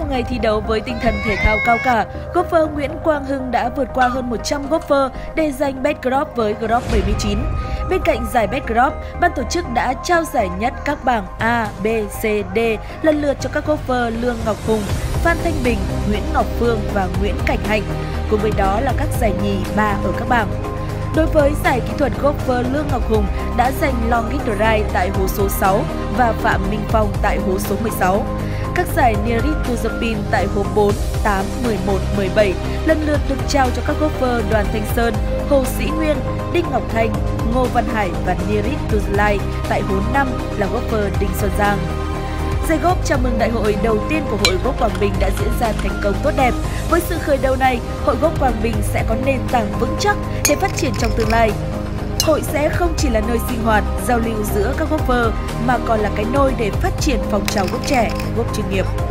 ngày thi đấu với tinh thần thể thao cao cả, golfer Nguyễn Quang Hưng đã vượt qua hơn 100 golfer để giành Best Golf với Golf 79. Bên cạnh giải Best Golf, ban tổ chức đã trao giải nhất các bảng A, B, C, D lần lượt cho các golfer Lương Ngọc Hùng, Phan Thanh Bình, Nguyễn Ngọc Phương và Nguyễn Cảnh Hạnh. Cùng với đó là các giải nhì, ba ở các bảng. Đối với giải kỹ thuật, golfer Lương Ngọc Hùng đã giành Longest Drive tại hố số 6 và Phạm Minh Phong tại hố số 16. Các giải Nearest to the Pin tại hố 4, 8, 11, 17 lần lượt được trao cho các golfer Đoàn Thanh Sơn, Hồ Sĩ Nguyên, Đinh Ngọc Thanh, Ngô Văn Hải và Nearest to the Line tại hố 5 là golfer Đinh Xuân Giang. Giải golf chào mừng đại hội đầu tiên của Hội Golf Quảng Bình đã diễn ra thành công tốt đẹp. Với sự khởi đầu này, Hội Golf Quảng Bình sẽ có nền tảng vững chắc để phát triển trong tương lai. Hội sẽ không chỉ là nơi sinh hoạt, giao lưu giữa các golfer mà còn là cái nôi để phát triển phong trào golf trẻ, golf chuyên nghiệp.